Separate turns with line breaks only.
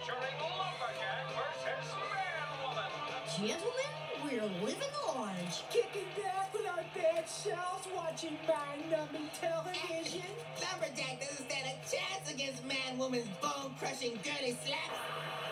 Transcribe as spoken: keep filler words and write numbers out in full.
featuring Lumberjack versus Man-Woman.
Gentlemen, we're living large.
Kicking back with our bad selves, watching mind-numbing television.
Lumberjack doesn't stand a chance against Man-Woman's bone-crushing girly slaps.